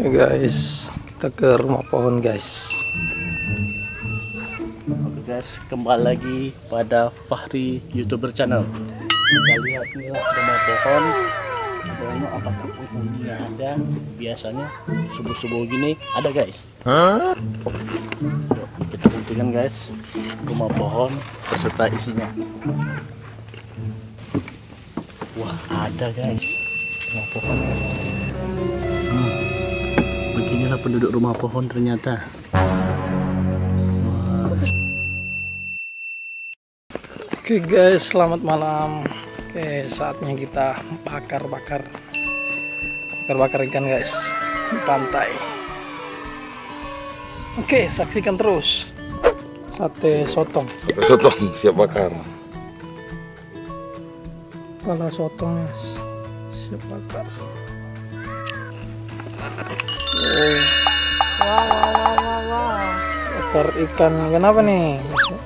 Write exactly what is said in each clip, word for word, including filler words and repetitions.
Oke guys, kita ke rumah pohon guys. Oke guys, kembali lagi pada Fahri YouTuber Channel. Kita lihat inilah rumah pohon. Pohonnya apakah penghuninya ada? Biasanya subuh-subuh gini ada guys. Hah? Yuk, kita buktikan guys rumah pohon beserta isinya. Wah, ada guys rumah pohon. Hmm. Beginilah penduduk rumah pohon ternyata. Oke guys, selamat malam. Oke, saatnya kita bakar-bakar bakar-bakar ikan guys di pantai. Oke, saksikan terus sate sotong. Sate sotong siap bakar. Kepala sotongnya siap bakar. Oh. Wow, wow, wow, wow, wow. Bakar ikan kenapa nih?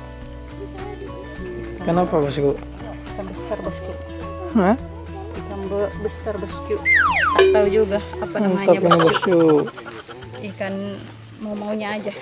Kenapa bosku? Ikan besar bosku. Hah? Ikan be besar bosku. Tak tahu juga apa namanya Mantap ini, bosku. bosku. Ikan mau maunya aja.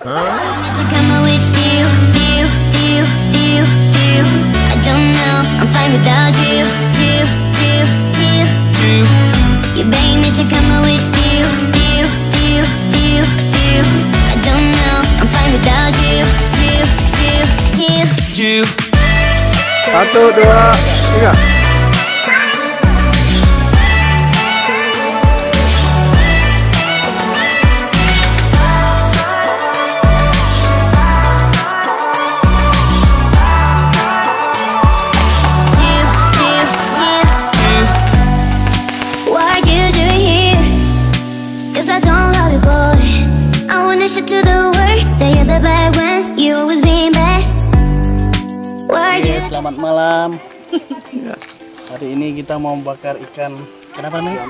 Satu, dua, tiga. Selamat malam. Hari ini kita mau bakar ikan. Kenapa namanya?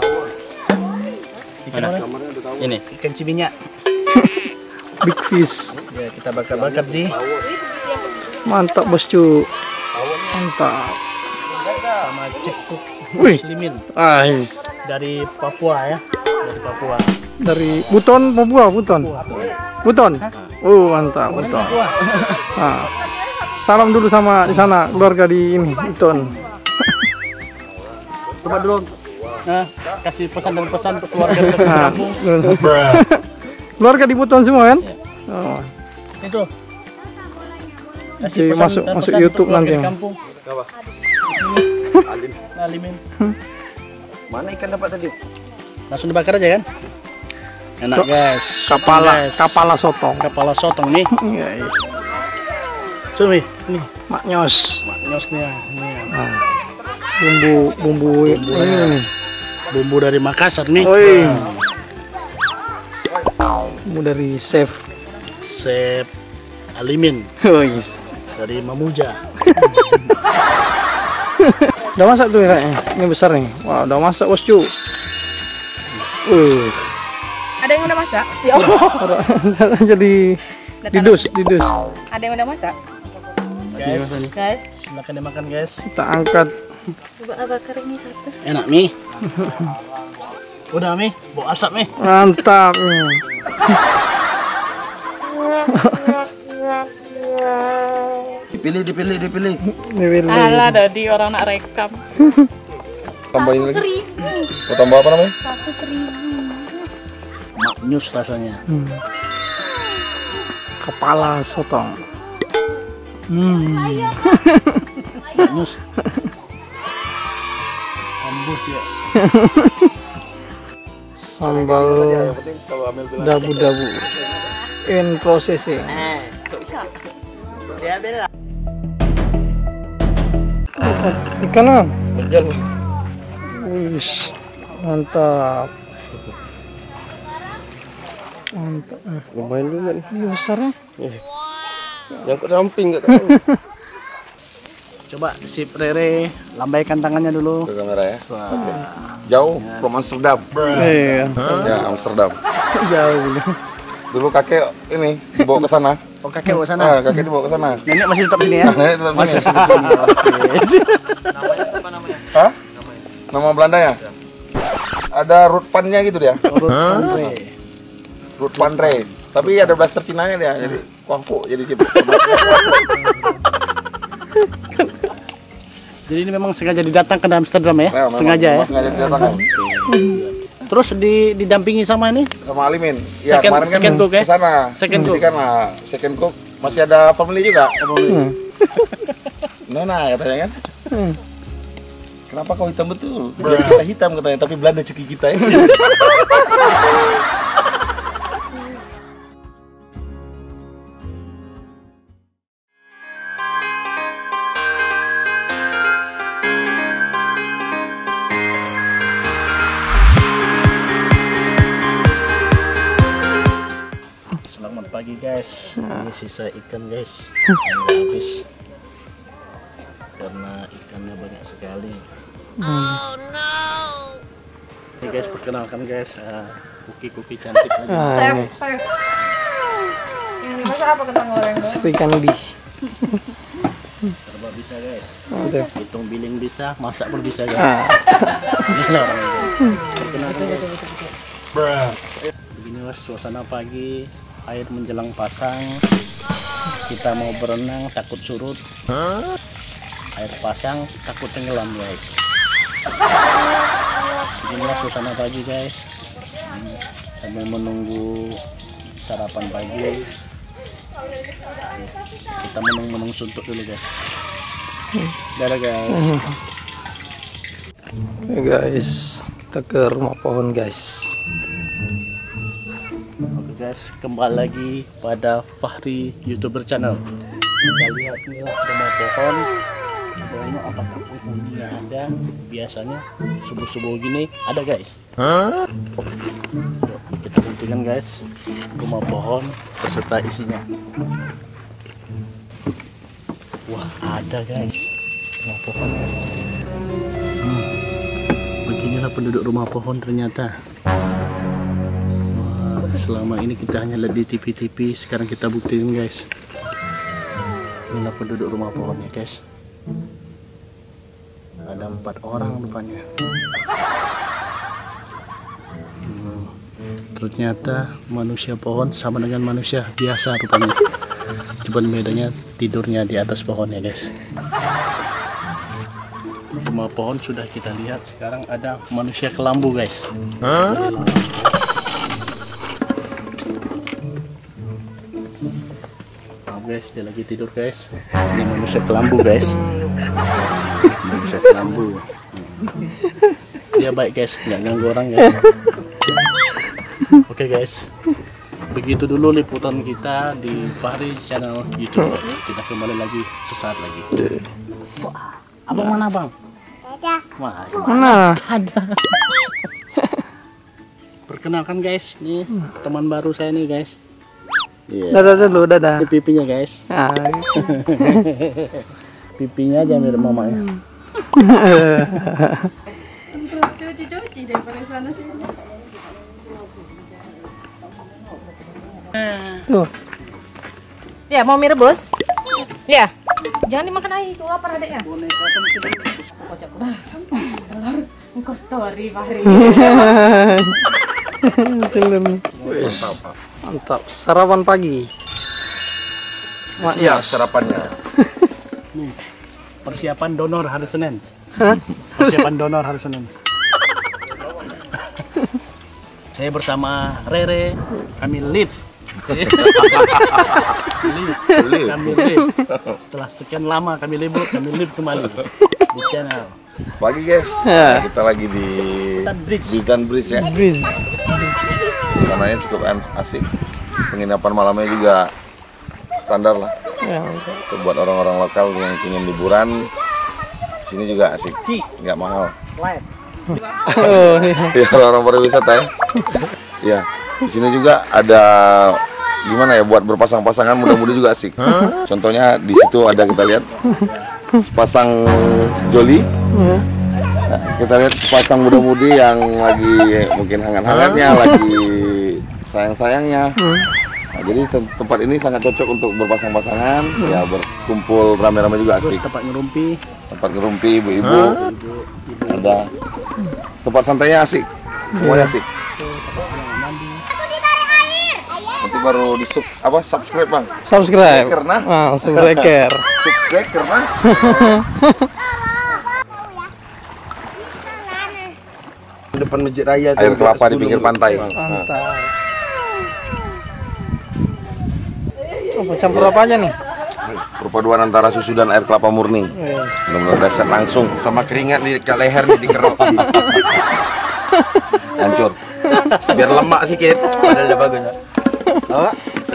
Ikan apa? Ini ikan ciminyak. Big fish. Ya, kita bakar-bakar Ji. Mantap bosku. Mantap. Sama cekuk Wih. muslimin Ais. dari Papua ya. Dari Papua. Dari Buton, Papua, Buton. Buton. Oh, mantap, Buton. Papua. Ah. Salam dulu sama di sana keluarga di ini, Buton. Coba dulu. Nah, kasih pesan dan pesan untuk keluarga di Nah, kampung. keluarga di Buton semua kan? Oh. Itu. Jadi masuk dan masuk pesan YouTube untuk nanti. keluarga di kampung. Alim. Alimin. Mana ikan dapat tadi? Langsung dibakar aja kan? Enak Kok- guys. Kepala, Guys. kepala sotong. Kepala sotong nih. Iya, iya. Coba nih, nih Maknyos. maknyosnya. Nih. Nah, bumbu bumbu ini nih. Bumbu dari Makassar nih. Oi. Bumbu dari chef. Chef Alimin Oi. dari Mamuja. Udah masak tuh ya kayaknya. Ini besar nih. Wah, udah masak bosku. Uh. Ada yang udah masak? Ya Allah. Jadi didus, didus. Ada yang udah masak? Guys, guys, silakan dimakan guys. Kita angkat. Coba bakar ini satu. Enak Mi. Udah Mi, bau asap Mi. Mantap. Dipilih, dipilih, dipilih. Ini Alah, tadi orang nak rekam. Tambahin lagi. Seribu. Mau tambah apa namanya? Satu seribu. Maknyus rasanya. Hmm. Kepala sotong. Hmm. Maknyus. Ambus ya. Sambal dabu-dabu. In processing. Ikan lah. Wih, mantap. Mantap. Eh, Lumayan juga nih. ini besarnya. Yang ke ramping nggak tahu. Coba si Rere lambaikan tangannya dulu. Ke kamera ya. Oke. Jauh from Amsterdam. Iya, Ya Amsterdam. jauh. Dulu kakek ini dibawa ke sana. Oh, kakek bawa sana. Nah, kakek dibawa ke sana. Nenek masih tetap sini ya? Nenek tetap Masih sini. tetap sini. Oke. Hah? Nama Belandanya? ada root fun-nya gitu dia. Root Andre. Root fun Ray. Tapi ada blaster Cinanya dia, jadi kuangku jadi chip. Jadi ini memang sengaja didatangkan ke Amsterdam ya? Nah, memang- sengaja ya? memang Sengaja didatangkan. Terus di, didampingi sama ini? Sama Alimin. Ya, Second- kemarin kan second cook ya? ke sana. Second Jadi cook. kan lah, second cook masih ada family juga. Nona katanya kan. Kenapa kau hitam betul? Biar kita hitam katanya, tapi Belanda cuki kita ya. Selamat pagi guys. Ini sisa ikan guys. Yang habis. Karena ikannya banyak sekali. Oh no. Oke guys, perkenalkan guys, uh, kuki-kuki cantik lagi. Ah, Chef, ini chef. Yang dimasak apa kentang goreng dong? Sri Kandi. Serba bisa guys. Ada. Hitung billing bisa, masak pun bisa guys. Ah, Ini orang guys. Perkenalkan guys. Begini guys, suasana pagi, air menjelang pasang. Kita mau berenang, takut surut. Air pasang, takut tenggelam guys. Beginilah suasana pagi guys. Hmm, sambil menunggu sarapan pagi. Kita menung-menung suntuk dulu guys. Dadah guys. Oke guys, kita ke rumah pohon guys. Oke guys, kembali lagi pada Fahri YouTuber Channel. Kita lihat inilah rumah pohon. Banyak apakah penghuninya ada? Biasanya subuh-subuh gini ada guys. Yuk, kita buktikan guys rumah pohon beserta isinya. Wah, ada guys rumah pohon. Hmm, beginilah penduduk rumah pohon ternyata. Wah, selama ini kita hanya lihat di T V T V, sekarang kita buktiin guys. Inilah penduduk rumah pohonnya guys. Ada empat orang rupanya. Hmm, ternyata manusia pohon sama dengan manusia biasa rupanya. Cuman bedanya tidurnya di atas pohon ya guys. Rumah pohon sudah kita lihat, sekarang ada manusia kelambu guys. Maaf guys, dia lagi tidur guys. Ini manusia kelambu guys. Manusia kelambu. Dia baik guys, nggak ganggu orang guys. Oke guys, begitu dulu liputan kita di Fahri Channel YouTube. Kita kembali lagi sesaat lagi. Abang mana bang? Ada. Wah, Mana? ada. Perkenalkan guys, nih teman baru saya nih guys. Iya. Dadah dulu, dadah. Ini pipinya guys. Ah, Pipinya aja mirip mamanya. Cuci-cuci daripada sana sini. tuh. Ya, mau mie rebus? Ya. Jangan dimakan air, itu lapar adeknya. Engkau story, Fahri. Film. Wis, mantap. Sarapan pagi. Mak Iya, Yas. sarapannya. Nih, persiapan donor hari Senin. Persiapan donor hari Senin. Saya bersama Rere, kami live. live. Live. Kami live. Setelah sekian lama kami libur, kami live kembali di channel. Pagi guys, Ya. kita lagi di Hutan Bridge. di Hutan Bridge ya. Breeze. Sananya cukup asik. Penginapan malamnya juga standar lah. Ya, Itu buat orang-orang lokal yang ingin liburan, sini juga asik, nggak mahal. Live. oh, iya. Ya orang-orang pariwisata ya. Ya, di sini juga ada gimana ya buat berpasang-pasangan muda-mudi juga asik. Contohnya di situ ada kita lihat pasang joli. Nah, kita lihat pasang muda-mudi yang lagi mungkin hangat-hangatnya, lagi sayang-sayangnya. Nah, jadi tem- tempat ini sangat cocok untuk berpasang-pasangan, ya berkumpul rame-rame juga Terus asik. tempat ngerumpi. Tempat ngerumpi ibu-ibu, ada tempat santainya asik. semuanya sih. Mandi. Nanti baru di sub apa subscribe bang. Subscribe. Karena Ah, subscriber. subscribe karena depan masjid raya air kelapa di pinggir pantai. Mantap. Apa campur apa aja nih? Perpaduan antara susu dan air kelapa murni. Wih. Benar-benar dasar langsung sama keringat di dekat leher nih dikerok. hancur. Biar lemak sedikit. Padahal udah bagus. Oh.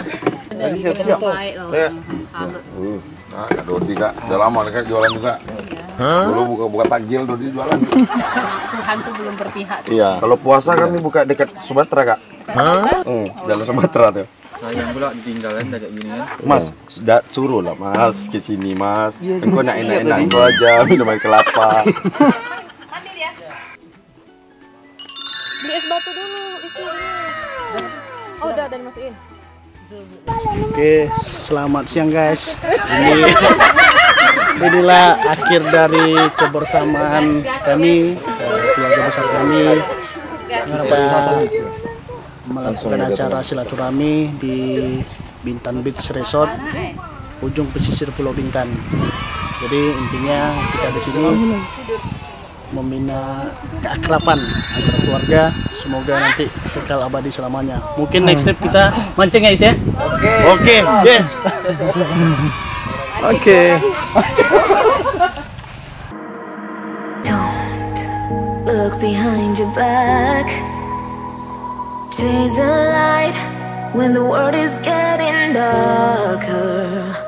Uh, nah, Kak Dodi kak, udah lama nih kak jualan juga. Dulu buka-buka takjil Dodi jualan. Tuhan tuh belum berpihak. Iya. Kalau puasa kami buka dekat Sumatera kak. Hmm, dalam Sumatera tuh. Sayang pula ditinggalin kayak gini kan. Mas, sudah suruh lah mas ke sini mas. Engkau nak enak-enak engkau aja minum air kelapa. Beli es batu dulu itu ini. Oh udah dan masukin. Oke, selamat siang guys. Ini inilah akhir dari kebersamaan kami, eh, keluarga besar kami. Kita melakukan acara silaturahmi di Bintan Beach Resort, ujung pesisir Pulau Bintan. Jadi intinya kita di sini membina keakraban antara keluarga. Semoga nanti kekal abadi selamanya. Mungkin next step kita mancing guys ya. Oke. Oke. Yes. Oke. Don't look behind your back. Chase a light when the world is getting darker.